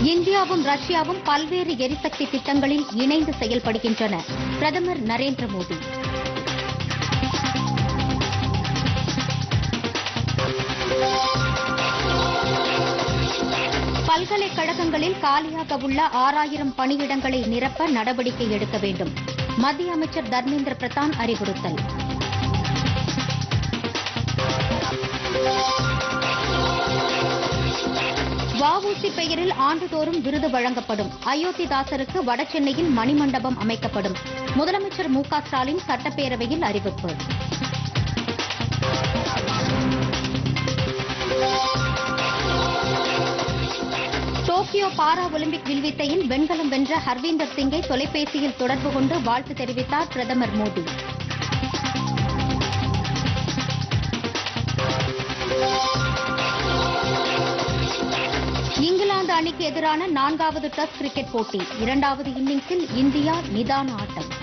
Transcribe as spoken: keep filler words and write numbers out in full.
இந்தியாவும் ரஷ்யாவும் பல்வேறு எரிசக்தி திட்டங்களில் இணைந்து செயல்படுகின்றன. பிரதமர் நரேந்திர மோடி. பல்கலைக்கழகங்களில் காலியாக உள்ள ஆறாயிரம் பணியிடங்களை நிரப்ப நடவடிக்கை எடுக்க வேண்டும். மத்திய அமைச்சர் தர்மேந்திர பிரதான் அறிவுறுத்தல். வஉசி பெயரில் ஆண்டுதோறும் விருது வழங்கப்படும். அயோத்திதாசருக்கு வடசென்னையில் மணிமண்டபம் அமைக்கப்படும். முதலமைச்சர் மு க ஸ்டாலின் சட்டப்பேரவையில் அறிவிப்பு. டோக்கியோ பாரா ஒலிம்பிக் வில்வித்தையில் வெண்கலம் வென்ற ஹர்வீந்தர் சிங்கை தொலைபேசியில் தொடர்பு கொண்டு வாழ்த்து தெரிவித்தார் பிரதமர் மோடி. இங்கிலாந்து அணிக்கு எதிரான நான்காவது டெஸ்ட் கிரிக்கெட் போட்டி. இரண்டாவது இன்னிங்ஸில் இந்தியா நிதான ஆட்டம்.